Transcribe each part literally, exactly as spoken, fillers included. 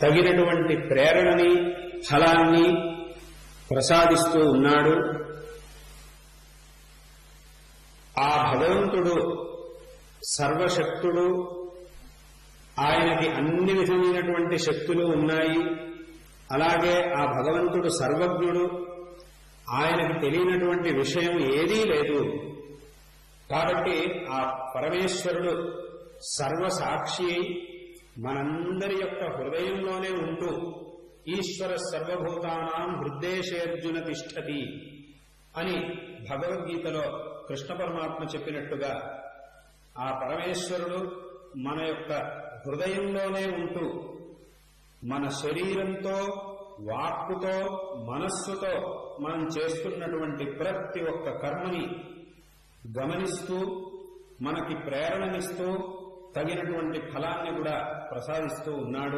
తగినటువంటి ప్రేరణని ఫలాన్ని ప్రసాదిస్తూ ఉన్నాడు. ఆ భగవంతుడు సర్వశక్తుడు, ఆయనకి అన్ని విధమైనటువంటి శక్తులు ఉన్నాయి. అలాగే ఆ భగవంతుడు సర్వజ్ఞుడు, ఆయనకి తెలియనటువంటి విషయం ఏదీ లేదు. కాబట్టి ఆ పరమేశ్వరుడు సర్వసాక్షి మనందరి యొక్క హృదయంలోనే ఉంటూ ఈశ్వర సర్వభూతానాం హృద్దేశేర్జున తిష్టతి అని భగవద్గీతలో కృష్ణ పరమాత్మ చెప్పినట్టుగా ఆ పరమేశ్వరుడు మన యొక్క హృదయంలోనే ఉంటూ మన శరీరంతో, వాక్కుతో, మనస్సుతో మనం చేస్తున్నటువంటి ప్రతి ఒక్క కర్మని గమనిస్తూ మనకి ప్రేరణనిస్తూ తగినటువంటి ఫలాన్ని కూడా ప్రసాదిస్తూ ఉన్నాడు.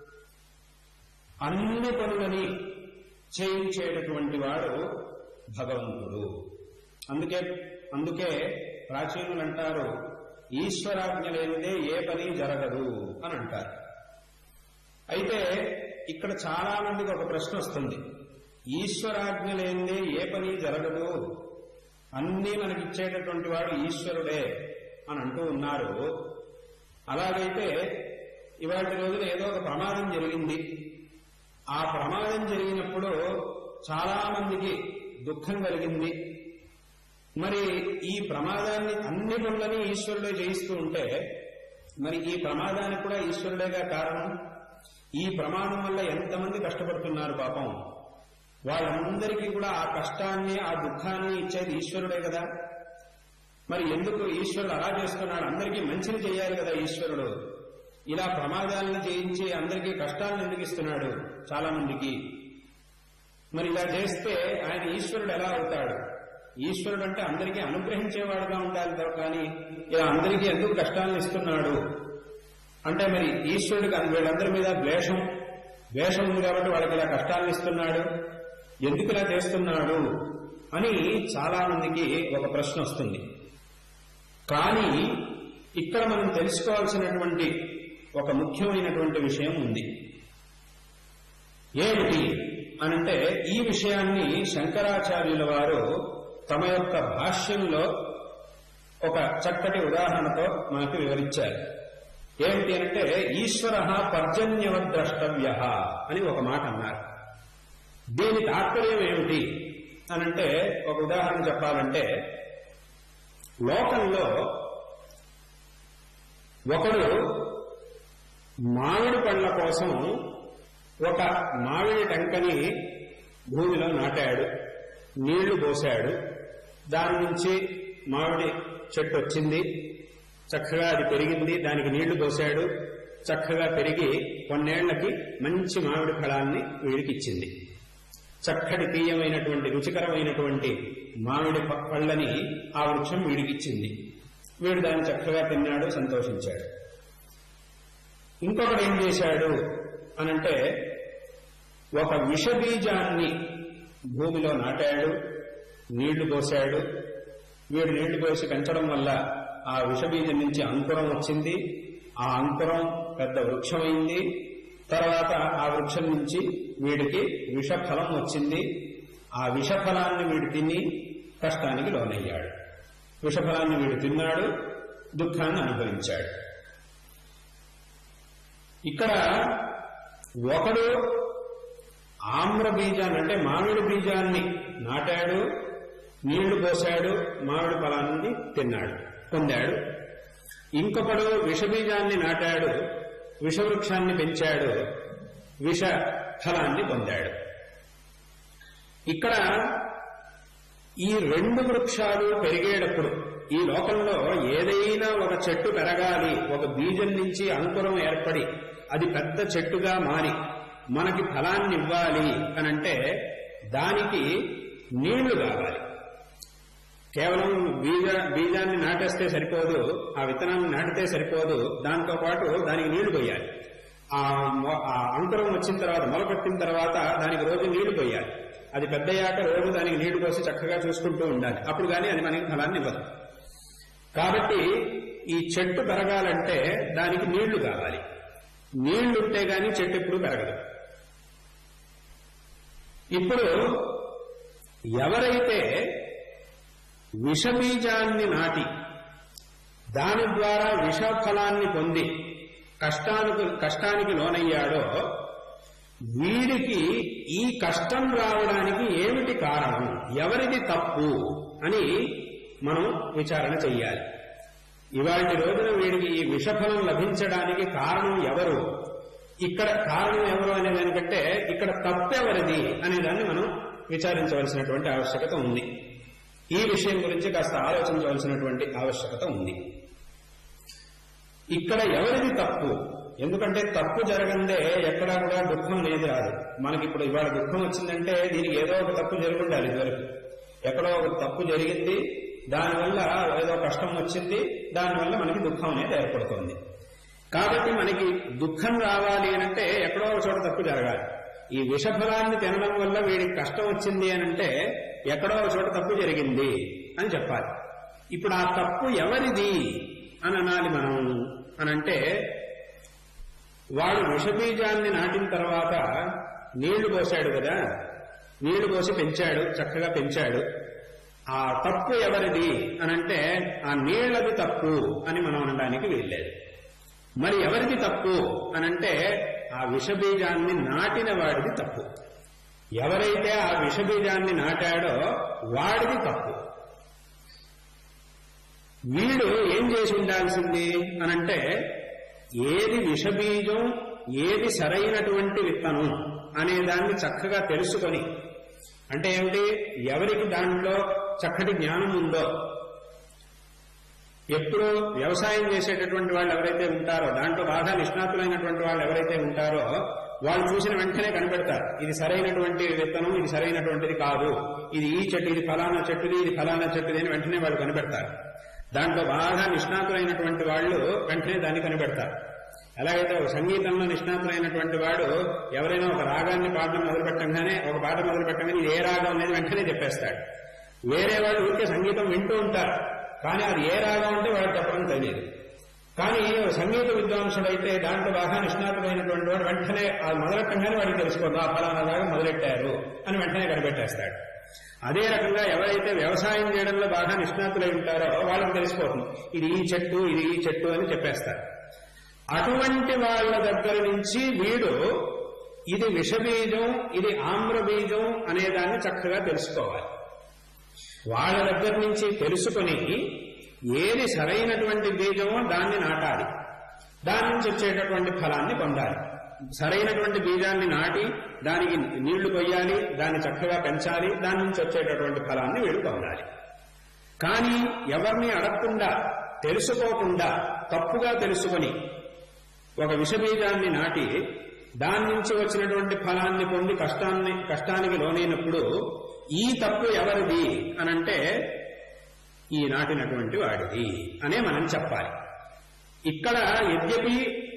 అన్ని పనులని చేయించేటటువంటి వాడు భగవంతుడు. అందుకే అందుకే ప్రాచీనులు అంటారు, ఈశ్వరాజ్ఞ లేనిదే ఏ పని జరగదు అని అంటారు. అయితే ఇక్కడ చాలా మందికి ఒక ప్రశ్న వస్తుంది, ఈశ్వరాజ్ఞ లేనిదే ఏ పని జరగదు, అన్నీ మనకిచ్చేటటువంటి వాడు ఈశ్వరుడే అని అంటూ ఉన్నారు. అలాగైతే ఇవాటి రోజున ఏదో ఒక ప్రమాదం జరిగింది. ఆ ప్రమాదం జరిగినప్పుడు చాలా మందికి దుఃఖం కలిగింది. మరి ఈ ప్రమాదాన్ని అన్ని పనులని ఈశ్వరుడే చేయిస్తూ ఉంటే మరి ఈ ప్రమాదానికి కూడా ఈశ్వరుడేగా కారణం. ఈ ప్రమాదం వల్ల ఎంతమంది కష్టపడుతున్నారు పాపం, వాళ్ళందరికీ కూడా ఆ కష్టాన్ని, ఆ దుఃఖాన్ని ఇచ్చేది ఈశ్వరుడే కదా. మరి ఎందుకు ఈశ్వరుడు అలా చేస్తున్నాడు? అందరికీ మంచిని చేయాలి కదా ఈశ్వరుడు. ఇలా ప్రమాదాలను చేయించి అందరికీ కష్టాలను ఎందుకు ఇస్తున్నాడు చాలా మందికి? మరి ఇలా చేస్తే ఆయన ఈశ్వరుడు ఎలా అవుతాడు? ఈశ్వరుడు అంటే అందరికీ అనుగ్రహించేవాడుగా ఉండాలి కానీ ఇలా అందరికీ ఎందుకు కష్టాలను ఇస్తున్నాడు అంటే మరి ఈశ్వరుడికి వీళ్ళందరి మీద ద్వేషం ద్వేషం ఉంది కాబట్టి వాళ్ళకి ఇలా కష్టాలను ఇస్తున్నాడు, ఎందుకు ఇలా చేస్తున్నాడు అని చాలా మందికి ఒక ప్రశ్న వస్తుంది. కానీ ఇక్కడ మనం తెలుసుకోవాల్సినటువంటి ఒక ముఖ్యమైనటువంటి విషయం ఉంది. ఏమిటి అనంటే ఈ విషయాన్ని శంకరాచార్యుల వారు తమ యొక్క భాష్యంలో ఒక చక్కటి ఉదాహరణతో మనకు వివరించారు. ఏమిటి అంటే ఈశ్వర పర్జన్యవద్ ద్రష్టవ్య అని ఒక మాట అన్నారు. దీని తాత్పర్యం ఏమిటి అనంటే ఒక ఉదాహరణ చెప్పాలంటే, లోకంలో ఒకడు మామిడి పళ్ళ కోసం ఒక మామిడి టంకని భూమిలో నాటాడు, నీళ్లు పోశాడు, దాని నుంచి మామిడి చెట్టు వచ్చింది, చక్కగా అది పెరిగింది, దానికి నీళ్లు పోశాడు, చక్కగా పెరిగి కొన్నేళ్లకి మంచి మామిడి ఫలాన్ని వీడికి ఇచ్చింది. చక్కటి తీయమైనటువంటి రుచికరమైనటువంటి మామిడి పళ్ళని ఆ వృక్షం వీడికిచ్చింది. వీడు దాన్ని చక్కగా తిన్నాడు, సంతోషించాడు. ఇంకొకడు ఏం చేశాడు అనంటే ఒక విషబీజాన్ని భూమిలో నాటాడు, నీళ్లు పోశాడు. వీడు నీళ్లు పోసి పెంచడం వల్ల ఆ విషబీజం నుంచి అంకురం వచ్చింది, ఆ అంకురం పెద్ద వృక్షమైంది. తర్వాత ఆ వృక్షం నుంచి వీడికి విషఫలం వచ్చింది. ఆ విషఫలాన్ని వీడు తిని కష్టానికి లోనయ్యాడు. విషఫలాన్ని వీడు తిన్నాడు, దుఃఖాన్ని అనుభవించాడు. ఇక్కడ ఒకడు ఆమ్ర బీజాన్ని అంటే మామిడి బీజాన్ని నాటాడు, నీళ్లు పోశాడు, మామిడి ఫలాన్ని తిన్నాడు, పొందాడు. ఇంకొకడు విషబీజాన్ని నాటాడు, విషవృక్షాన్ని పెంచాడు, విష ఫలాన్ని పొందాడు. ఇక్కడ ఈ రెండు వృక్షాలు పెరిగేటప్పుడు ఈ లోకంలో ఏదైనా ఒక చెట్టు పెరగాలి, ఒక బీజం నుంచి అంకురం ఏర్పడి అది పెద్ద చెట్టుగా మారి మనకి ఫలాన్ని ఇవ్వాలి అనంటే దానికి నీళ్లు కావాలి. కేవలం బీజ బీజాన్ని నాటేస్తే సరిపోదు, ఆ విత్తనాన్ని నాటితే సరిపోదు, దాంతో పాటు దానికి నీళ్లు పోయాలి. ఆ అంకురం వచ్చిన తర్వాత, మొలకొట్టిన తర్వాత దానికి రోజు నీళ్లు పోయాలి. అది పెద్దయ్యాక రోజు దానికి నీళ్లు పోసి చక్కగా చూసుకుంటూ ఉండాలి, అప్పుడు కానీ అది మనకి ఫలాన్ని ఇవ్వదు. కాబట్టి ఈ చెట్టు పెరగాలంటే దానికి నీళ్లు కావాలి. నీళ్లుంటే గాని చెట్టు ఎప్పుడు పెరగదు. ఇప్పుడు ఎవరైతే విషబీజాన్ని నాటి దాని ద్వారా విషఫలాన్ని పొంది కష్టానికి కష్టానికి లోనయ్యాడో వీడికి ఈ కష్టం రావడానికి ఏమిటి కారణం, ఎవరిది తప్పు అని మనం విచారణ చెయ్యాలి. ఇవాటి రోజున వీడికి ఈ విషఫలం లభించడానికి కారణం ఎవరు, ఇక్కడ కారణం ఎవరు అనే దానికంటే ఇక్కడ తప్పెవరిది అనేదాన్ని మనం విచారించవలసినటువంటి ఆవశ్యకత ఉంది. ఈ విషయం గురించి కాస్త ఆలోచించవలసినటువంటి ఆవశ్యకత ఉంది. ఇక్కడ ఎవరిది తప్పు, ఎందుకంటే తప్పు జరగందే ఎక్కడా కూడా దుఃఖం అనేది రాదు. మనకి ఇప్పుడు ఇవాళ దుఃఖం వచ్చిందంటే దీనికి ఏదో ఒక తప్పు జరిగి ఉండాలి. ఇదివరకు ఎక్కడో ఒక తప్పు జరిగింది, దానివల్ల ఏదో కష్టం వచ్చింది, దానివల్ల మనకి దుఃఖం అనేది ఏర్పడుతుంది. కాబట్టి మనకి దుఃఖం రావాలి అనంటే ఎక్కడో ఒక చోట తప్పు జరగాలి. ఈ విషఫలాన్ని తినడం వల్ల వీడికి కష్టం వచ్చింది అనంటే ఎక్కడో ఒక చోట తప్పు జరిగింది అని చెప్పాలి. ఇప్పుడు ఆ తప్పు ఎవరిది అని అనాలి మనం అనంటే, వాడు విషబీజాన్ని నాటిన తర్వాత నీళ్లు పోశాడు కదా, నీళ్లు పోసి పెంచాడు, చక్కగా పెంచాడు. ఆ తప్పు ఎవరిది అనంటే ఆ నీళ్లది తప్పు అని మనం అనడానికి వీల్లేదు. మరి ఎవరిది తప్పు అనంటే ఆ విషబీజాన్ని నాటిన వాడిది తప్పు. ఎవరైతే ఆ విషబీజాన్ని నాటాడో వాడిది తప్పు. వీడు ఏం చేసి ఉండాల్సింది అనంటే ఏది విషబీజం, ఏది సరైనటువంటి విత్తనం అనే దాన్ని చక్కగా తెలుసుకొని, అంటే ఏమిటి, ఎవరికి దాంట్లో చక్కటి జ్ఞానం ఉందో, ఎప్పుడు వ్యవసాయం చేసేటటువంటి వాళ్ళు ఎవరైతే ఉంటారో, దాంట్లో బాగా నిష్ణాతులైనటువంటి వాళ్ళు ఎవరైతే ఉంటారో వాళ్ళు చూసిన వెంటనే కనిపెడతారు ఇది సరైనటువంటి విత్తనం, ఇది సరైనటువంటిది కాదు, ఇది ఈ చెట్టు, ఇది ఫలానా చెట్టుది, ఇది ఫలానా చెట్టుది అని వెంటనే వాళ్ళు కనిపెడతారు. దాంట్లో బాగా నిష్ణాతులైనటువంటి వాళ్ళు వెంటనే దాన్ని కనిపెడతారు. ఎలాగైతే ఒక సంగీతంలో నిష్ణాతులైనటువంటి వాడు ఎవరైనా ఒక రాగాన్ని పాడడం మొదలు పెట్టంగానే, ఒక పాట మొదలు పెట్టంగానే ఇది ఏ రాగం అనేది వెంటనే చెప్పేస్తాడు. వేరే వాళ్ళు ఊరికే సంగీతం వింటూ ఉంటారు, కానీ అది ఏ రాగం అంటే వాడు చెప్పడం తెలియదు. కానీ సంగీత విద్వాంసుడైతే దాంట్లో బాగా నిష్ణాతులైనటువంటి వాడు వెంటనే అది మొదలెట్టంగానే వాడికి తెలుసుకోదు, ఆ ఫలానా రాగం మొదలెట్టారు అని వెంటనే కనిపెట్టేస్తాడు. అదే రకంగా ఎవరైతే వ్యవసాయం చేయడంలో బాగా నిష్ణాతులై ఉంటారో వాళ్ళకి తెలిసిపోతుంది ఇది ఈ చెట్టు, ఇది ఈ చెట్టు అని చెప్పేస్తారు. అటువంటి వాళ్ళ దగ్గర నుంచి వీడు ఇది విషబీజం, ఇది ఆమ్రబీజం అనేదాన్ని చక్కగా తెలుసుకోవాలి. వాళ్ళ దగ్గర నుంచి తెలుసుకుని ఏది సరైనటువంటి బీజమో దాన్ని నాటాలి, దాని నుంచి వచ్చేటటువంటి ఫలాన్ని పొందాలి. సరైనటువంటి బీజాన్ని నాటి దానికి నీళ్లు పొయ్యాలి, దాన్ని చక్కగా పెంచాలి, దాని నుంచి వచ్చేటటువంటి ఫలాన్ని వీడు పొందాలి. కానీ ఎవరిని అడగకుండా, తెలుసుకోకుండా, తప్పుగా తెలుసుకొని ఒక విషబీజాన్ని నాటి దాని నుంచి వచ్చినటువంటి ఫలాన్ని పొంది కష్టాన్ని కష్టానికి లోనైనప్పుడు ఈ తప్పు ఎవరిది అనంటే ఈ నాటినటువంటి వాడిది అనే మనం చెప్పాలి. ఇక్కడ యద్యపి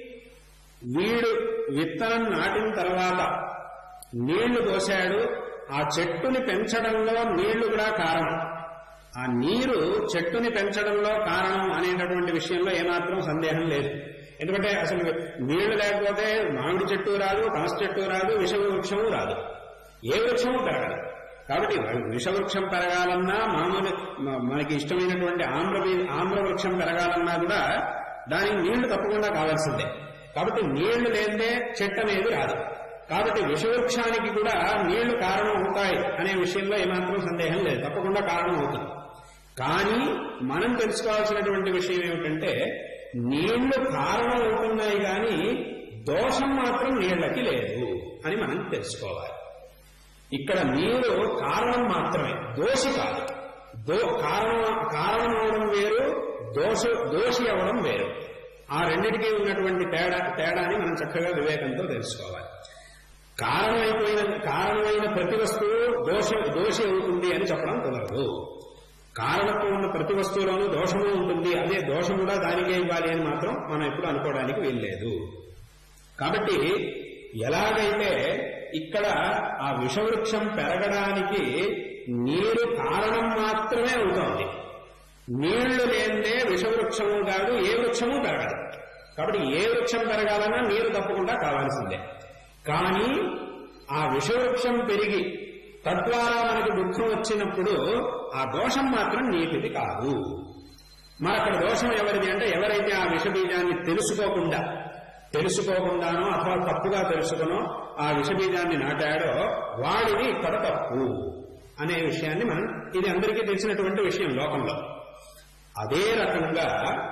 వీడు విత్తనం నాటిన తర్వాత నీళ్లు పోశాడు, ఆ చెట్టుని పెంచడంలో నీళ్లు కూడా కారణం. ఆ నీరు చెట్టుని పెంచడంలో కారణం అనేటటువంటి విషయంలో ఏమాత్రం సందేహం లేదు. ఎందుకంటే అసలు నీళ్లు లేకపోతే మామిడి చెట్టు రాదు, పనస చెట్టు రాదు, విషవృక్షము రాదు, ఏ వృక్షము పెరగదు. కాబట్టి విషవృక్షం పెరగాలన్నా, మామూలు మనకి ఇష్టమైనటువంటి ఆమ్ర ఆమ్ర వృక్షం పెరగాలన్నా కూడా దానికి నీళ్లు తప్పకుండా కావాల్సిందే. కాబట్టి నీళ్లు లేదే చెట్టు అనేది రాదు. కాబట్టి విషవృక్షానికి కూడా నీళ్లు కారణం అవుతాయి అనే విషయంలో ఏమాత్రం సందేహం లేదు, తప్పకుండా కారణం అవుతుంది. కానీ మనం తెలుసుకోవాల్సినటువంటి విషయం ఏమిటంటే నీళ్లు కారణం అవుతున్నాయి కానీ దోషం మాత్రం నీళ్లకి లేదు అని మనం తెలుసుకోవాలి. ఇక్కడ నీరు కారణం మాత్రమే, దోషి కాదు. దో కారణం కారణం అవడం వేరు, దోష దోషి అవడం వేరు. ఆ రెండింటికి ఉన్నటువంటి తేడా తేడాని మనం చక్కగా వివేకంతో తెలుసుకోవాలి. కారణమైపోయిన కారణమైన ప్రతి వస్తువు దోష దోషి అవుతుంది అని చెప్పడం కుదరదు. కారణత్వం ఉన్న ప్రతి వస్తువులోనూ దోషము ఉంటుంది, అదే దోషం కూడా దానికే ఇవ్వాలి అని మాత్రం మనం ఎప్పుడు అనుకోవడానికి వీల్లేదు. కాబట్టి ఎలాగైతే ఇక్కడ ఆ విషవృక్షం పెరగడానికి నీరు కారణం మాత్రమే అవుతోంది, నీళ్లు లేదే విషవృక్షము కాదు, ఏ వృక్షము పెరగదు. కాబట్టి ఏ వృక్షం పెరగాలన్నా నీరు తప్పకుండా కావాల్సిందే. కానీ ఆ విషవృక్షం పెరిగి తద్వారా మనకి దుఃఖం వచ్చినప్పుడు ఆ దోషం మాత్రం నీటిది కాదు. మరి అక్కడ దోషం ఎవరిది అంటే ఎవరైతే ఆ విషబీజాన్ని తెలుసుకోకుండా తెలుసుకోకుండానో అథవా తప్పుగా తెలుసుకునో ఆ విషబీజాన్ని నాటాడో వాడిది ఇక్కడ తప్పు అనే విషయాన్ని మనం, ఇది అందరికీ తెలిసినటువంటి విషయం లోకంలో. అదే రకంగా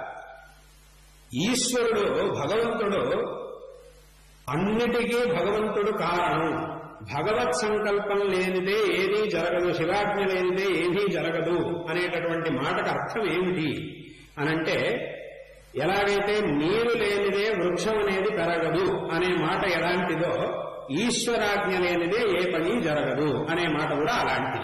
ఈశ్వరుడు భగవంతుడు అన్నిటికీ భగవంతుడు కారణం. భగవత్ సంకల్పం లేనిదే ఏదీ జరగదు, శివాజ్ఞ లేనిదే ఏదీ జరగదు అనేటటువంటి మాటకు అర్థం ఏమిటి అనంటే, ఎలాగైతే నీరు లేనిదే వృక్షం అనేది పెరగదు అనే మాట ఎలాంటిదో ఈశ్వరాజ్ఞ లేనిదే ఏ పని జరగదు అనే మాట కూడా అలాంటిది.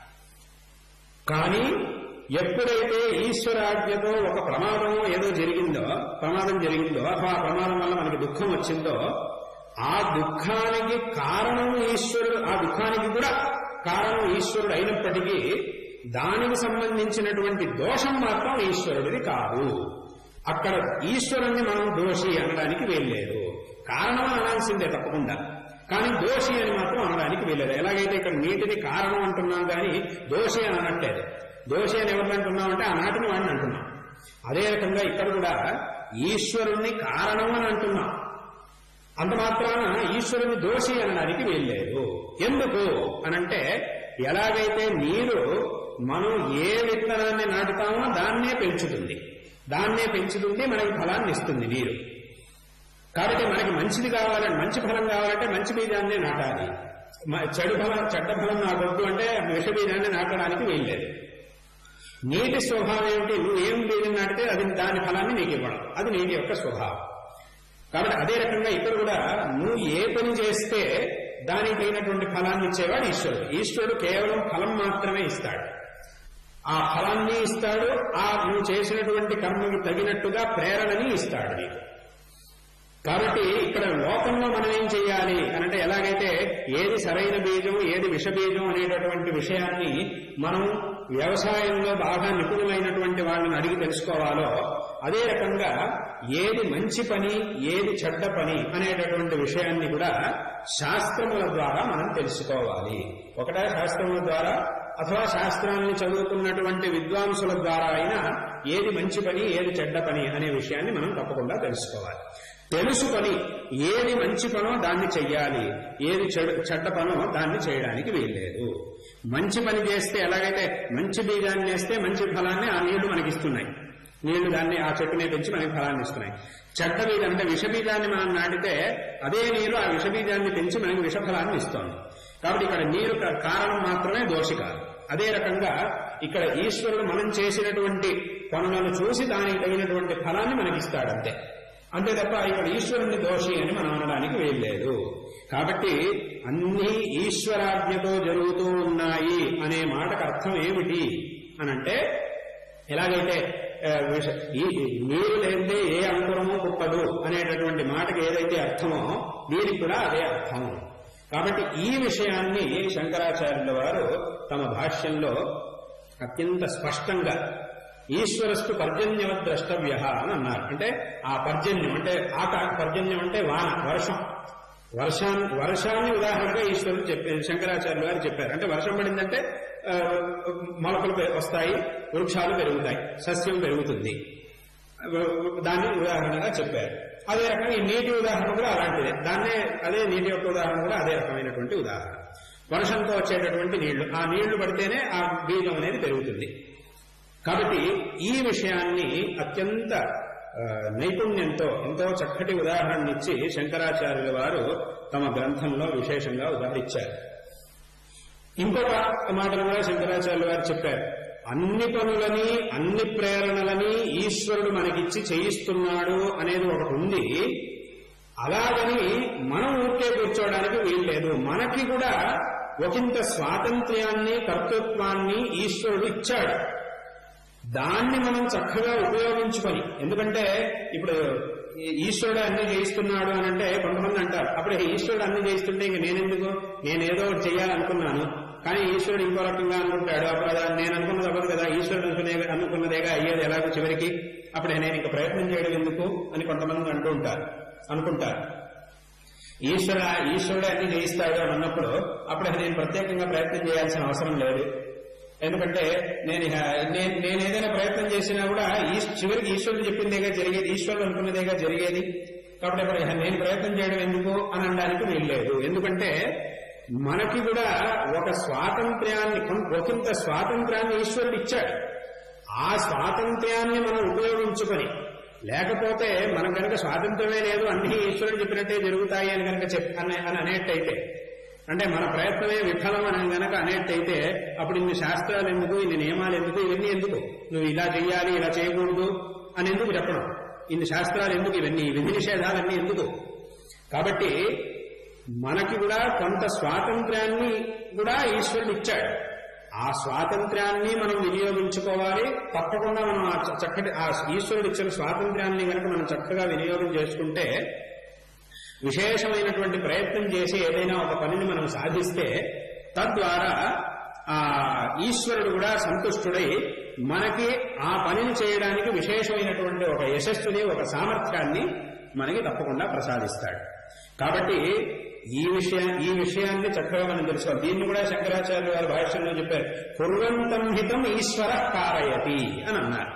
కానీ ఎప్పుడైతే ఈశ్వరాజ్ఞతో ఒక ప్రమాదం ఏదో జరిగిందో ప్రమాదం జరిగిందో అథవా ఆ ప్రమాదం వల్ల మనకి దుఃఖం వచ్చిందో ఆ దుఃఖానికి కారణం ఈశ్వరుడు, ఆ దుఃఖానికి కూడా కారణం ఈశ్వరుడు అయినప్పటికీ దానికి సంబంధించినటువంటి దోషం మాత్రం ఈశ్వరుడిది కాదు. అక్కడ ఈశ్వరుణ్ణి మనం దోషి అనడానికి వీల్లేదు. కారణం అనాల్సిందే తప్పకుండా, కానీ దోషి అని మాత్రం అనడానికి వీల్లేదు. ఎలాగైతే ఇక్కడ నీటిని కారణం అంటున్నాం కానీ దోషి అని అనట్లేదు. దోషి అని ఎవరిని అంటున్నామంటే ఆ నాటిని వాడిని అంటున్నాం. అదే రకంగా ఇక్కడ కూడా ఈశ్వరుణ్ణి కారణం అని అంటున్నాం. అంత మాత్రాన ఈశ్వరుని దోషి అనడానికి వీల్లేదు. ఎందుకు అనంటే, ఎలాగైతే నీరు మనం ఏ విత్తనాన్ని నాటుతామో దాన్నే పెంచుతుంది, దాన్నే పెంచుతుంది మనకి ఫలాన్ని ఇస్తుంది నీరు. కాబట్టి మనకి మంచిది కావాలంటే, మంచి ఫలం కావాలంటే మంచి బీజాన్నే నాటాలి. చెడు ఫలం చెడ్డ ఫలం నాటొద్దు అంటే విష బీజాన్ని నాటడానికి వీల్లేదు. నీటి స్వభావం ఏమిటి? నువ్వు ఏం బీజం నాటితే అది దాని ఫలాన్ని నీకు ఇవ్వడం, అది నీటి యొక్క స్వభావం. కాబట్టి అదే రకంగా ఇక్కడ కూడా నువ్వు ఏ పని చేస్తే దానికి తగినటువంటి ఫలాన్ని ఇచ్చేవాడు ఈశ్వరుడు. ఈశ్వరుడు కేవలం ఫలం మాత్రమే ఇస్తాడు. ఆ ఫలాన్ని ఇస్తాడు, ఆ నువ్వు చేసినటువంటి కర్మకి తగినట్టుగా ప్రేరణని ఇస్తాడు నీకు. కాబట్టి ఇక్కడ లోకంలో మనం ఏం చేయాలి అనంటే, ఎలాగైతే ఏది సరైన బీజం ఏది విష బీజం అనేటటువంటి విషయాన్ని మనం వ్యవసాయంలో బాగా నిపుణులైనటువంటి వాళ్ళని అడిగి తెలుసుకోవాలో, అదే రకంగా ఏది మంచి పని ఏది చెడ్డ పని అనేటటువంటి విషయాన్ని కూడా శాస్త్రముల ద్వారా మనం తెలుసుకోవాలి. ఒకటే శాస్త్రముల ద్వారా అథవా శాస్త్రాన్ని చదువుకున్నటువంటి విద్వాంసుల ద్వారా అయినా ఏది మంచి పని ఏది చెడ్డ పని అనే విషయాన్ని మనం తప్పకుండా తెలుసుకోవాలి. తెలుసుకొని ఏది మంచి పనో దాన్ని చెయ్యాలి, ఏది చెడ్డ పనో దాన్ని చేయడానికి వీల్లేదు. మంచి పని చేస్తే ఎలాగైతే మంచి బీజాన్ని వేస్తే మంచి ఫలాన్ని ఆ నీళ్లు మనకిస్తున్నాయి, నీళ్లు దాన్ని ఆ చెట్టునే పెంచి మనకి ఫలాన్ని ఇస్తున్నాయి. చెడ్డ బీజం అంటే విషబీజాన్ని మనం నాటితే అదే నీరు ఆ విషబీజాన్ని పెంచి మనకి విషఫలాన్ని ఇస్తోంది. కాబట్టి ఇక్కడ నీరు కారణం మాత్రమే దోషి కాదు. అదే రకంగా ఇక్కడ ఈశ్వరుడు మనం చేసినటువంటి పనులను చూసి దానికి తగినటువంటి ఫలాన్ని మనకిస్తాడు అంతే. అంతే తప్ప ఇక్కడ ఈశ్వరుని దోషి అని మనం అనడానికి వీల్లేదు. కాబట్టి అన్నీ ఈశ్వరాజ్ఞతో జరుగుతూ ఉన్నాయి అనే మాటకు అర్థం ఏమిటి అనంటే, ఎలాగైతే ఈ నీరు లేదే ఏ అంకురము పుట్టదు అనేటటువంటి మాటకి ఏదైతే అర్థమో దీనికి కూడా అదే అర్థం. కాబట్టి ఈ విషయాన్ని శంకరాచార్యుల వారు తమ భాష్యంలో అత్యంత స్పష్టంగా ఈశ్వరస్తు పర్జన్యవ ద్రష్టవ్య అని అన్నారు. అంటే ఆ పర్జన్యం అంటే ఆకా పర్జన్యం అంటే వాన, వర్షం. వర్షాన్ని వర్షాన్ని ఉదాహరణగా ఈశ్వరుడు చెప్పారు, శంకరాచార్యులు గారు చెప్పారు. అంటే వర్షం పడిందంటే మొలకలు వస్తాయి, వృక్షాలు పెరుగుతాయి, సస్యం పెరుగుతుంది, దాన్ని ఉదాహరణగా చెప్పారు. అదే రకంగా ఈ నీటి ఉదాహరణ కూడా అలాంటిదే, దాన్నే అదే నీటి యొక్క ఉదాహరణ కూడా అదే రకమైనటువంటి ఉదాహరణ. వర్షంతో వచ్చేటటువంటి నీళ్లు, ఆ నీళ్లు పడితేనే ఆ బీజం అనేది పెరుగుతుంది. కాబట్టి ఈ విషయాన్ని అత్యంత నైపుణ్యంతో ఎంతో చక్కటి ఉదాహరణనిచ్చి శంకరాచార్యుల వారు తమ గ్రంథంలో విశేషంగా ఉదాహరించారు. ఇంకొక మాటలు కూడా శంకరాచార్యుల వారు చెప్పారు. అన్ని పనులని అన్ని ప్రేరణలని ఈశ్వరుడు మనకిచ్చి చేయిస్తున్నాడు అనేది ఒకటి ఉంది. అలాగని మనం ఊరికే కూర్చోవడానికి వీల్లేదు. మనకి కూడా ఒకంత స్వాతంత్ర్యాన్ని కర్తృత్వాన్ని ఈశ్వరుడు ఇచ్చాడు. దాన్ని మనం చక్కగా ఉపయోగించుకొని, ఎందుకంటే ఇప్పుడు ఈశ్వరుడు అన్ని చేయిస్తున్నాడు అని అంటే కొంతమంది అంటారు, అప్పుడు ఈశ్వరుడు అన్ని చేయిస్తుంటే ఇంక నేనెందుకు, నేనేదో చేయాలనుకున్నాను కానీ ఈశ్వరుడు ఇంకో రకంగా అనుకుంటాడు, అప్పుడు నేను అనుకున్నది అవ్వదు కదా, ఈశ్వరుడు అనుకునే అనుకున్నదేగా అయ్యేది ఎలాగో చివరికి అప్పుడు నేను ఇంక ప్రయత్నం చేయడం ఎందుకు అని కొంతమంది అంటూ ఉంటారు అనుకుంటారు. ఈశ్వర ఈశ్వరుడు అన్ని జయిస్తాడు అని అన్నప్పుడు అప్పుడు నేను ప్రత్యేకంగా ప్రయత్నం చేయాల్సిన అవసరం లేదు. ఎందుకంటే నేను నేను ఏదైనా ప్రయత్నం చేసినా కూడా ఈ చివరికి ఈశ్వరుడు చెప్పిందేగా జరిగేది, ఈశ్వరుడు అనుకున్నదేగా జరిగేది. కాబట్టి అప్పుడు నేను ప్రయత్నం చేయడం ఎందుకు అని అనడానికి వీల్లేదు. ఎందుకంటే మనకి కూడా ఒక స్వాతంత్ర్యాన్ని, ఒకంత స్వాతంత్ర్యాన్ని ఈశ్వరుడు ఇచ్చాడు. ఆ స్వాతంత్ర్యాన్ని మనం ఉపయోగించుకొని, లేకపోతే మనం కనుక స్వాతంత్ర్యమే లేదు అన్ని ఈశ్వరుడు చెప్పినట్టే జరుగుతాయి అని కనుక చెప్ అని అనేట్టయితే, అంటే మన ప్రయత్నమే విఫలం అని కనుక అనేట్టయితే అప్పుడు ఇన్ని శాస్త్రాలు ఎందుకు, ఇన్ని నియమాలు ఎందుకు, ఇవన్నీ ఎందుకు, నువ్వు ఇలా చెయ్యాలి ఇలా చేయకూడదు అని ఎందుకు చెప్పడం, ఇన్ని శాస్త్రాలు ఎందుకు, ఇవన్నీ విధి నిషేధాలన్నీ ఎందుకు. కాబట్టి మనకి కూడా కొంత స్వాతంత్ర్యాన్ని కూడా ఈశ్వరుడు ఇచ్చాడు. ఆ స్వాతంత్ర్యాన్ని మనం వినియోగించుకోవాలి. తప్పకుండా మనం ఆ చక్కటి ఆ ఈశ్వరుడు ఇచ్చిన స్వాతంత్ర్యాన్ని కనుక మనం చక్కగా వినియోగం చేసుకుంటే, విశేషమైనటువంటి ప్రయత్నం చేసి ఏదైనా ఒక పనిని మనం సాధిస్తే తద్వారా ఆ ఈశ్వరుడు కూడా సంతుష్టుడై మనకి ఆ పనిని చేయడానికి విశేషమైనటువంటి ఒక యశస్సుని, ఒక సామర్థ్యాన్ని మనకి తప్పకుండా ప్రసాదిస్తాడు. కాబట్టి ఈ విషయా ఈ విషయాన్ని చక్కగా మనం తెలుసుకోవాలి. దీన్ని కూడా శంకరాచార్య వారి భాష్యంలో చెప్పారు. కుర్వంతం హితం ఈశ్వర కారయతి అని అన్నారు.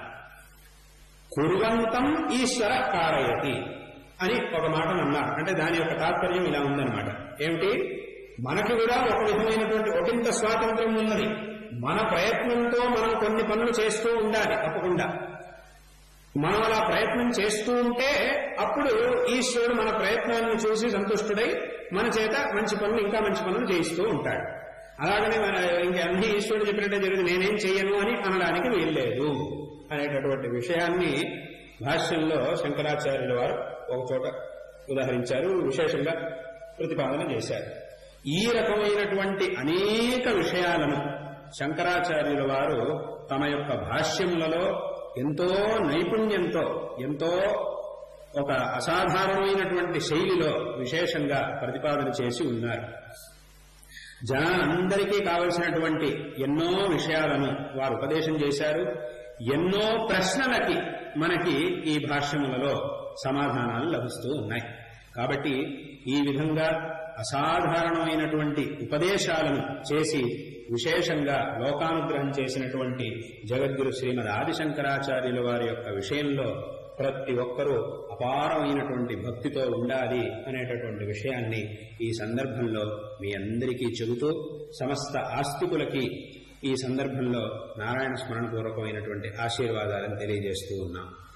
కుర్వంతం ఈశ్వర కారయతి అని ఒక మాటను అన్నారు. అంటే దాని యొక్క తాత్పర్యం ఇలా ఉందన్నమాట. ఏమిటి, మనకి కూడా ఒక విధమైనటువంటి ఒకంత స్వాతంత్ర్యం ఉన్నది. మన ప్రయత్నంతో మనం కొన్ని పనులు చేస్తూ ఉండాలి. తప్పకుండా మనం అలా ప్రయత్నం చేస్తూ ఉంటే అప్పుడు ఈశ్వరుడు మన ప్రయత్నాన్ని చూసి సంతుష్టుడై మన చేత మంచి పనులు, ఇంకా మంచి పనులు చేయిస్తూ ఉంటాడు. అలాగనే మన ఇంకా అన్ని ఈశ్వరుడు చెప్పినట్టే జరిగింది, నేనేం చెయ్యను అని అనడానికి వీల్లేదు అనేటటువంటి విషయాన్ని భాష్యంలో శంకరాచార్యుల వారు ఒక చోట ఉదాహరించారు, విశేషంగా ప్రతిపాదన చేశారు. ఈ రకమైనటువంటి అనేక విషయాలను శంకరాచార్యుల వారు తమ యొక్క భాష్యములలో ఎంతో నైపుణ్యంతో, ఎంతో ఒక అసాధారణమైనటువంటి శైలిలో విశేషంగా ప్రతిపాదన చేసి ఉన్నారు. జనాలందరికీ కావలసినటువంటి ఎన్నో విషయాలను వారు ఉపదేశం చేశారు. ఎన్నో ప్రశ్నలకి మనకి ఈ భాష్యములలో సమాధానాలు లభిస్తూ ఉన్నాయి. కాబట్టి ఈ విధంగా అసాధారణమైనటువంటి ఉపదేశాలను చేసి విశేషంగా లోకానుగ్రహం చేసినటువంటి జగద్గురు శ్రీమద్ ఆదిశంకరాచార్యుల వారి యొక్క విషయంలో ప్రతి ఒక్కరూ అపారమైనటువంటి భక్తితో ఉండాలి అనేటటువంటి విషయాన్ని ఈ సందర్భంలో మీ అందరికీ చెబుతూ, సమస్త ఆస్తికులకి ఈ సందర్భంలో నారాయణ స్మరణపూర్వకమైనటువంటి ఆశీర్వాదాలను తెలియజేస్తూ ఉన్నాం.